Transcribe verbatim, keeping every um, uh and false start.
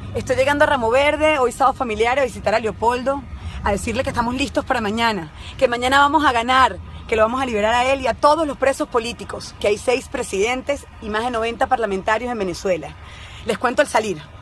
Estoy llegando a Ramo Verde, hoy sábado familiar, a visitar a Leopoldo, a decirle que estamos listos para mañana, que mañana vamos a ganar, que lo vamos a liberar a él y a todos los presos políticos, que hay seis presidentes y más de noventa parlamentarios en Venezuela. Les cuento al salir.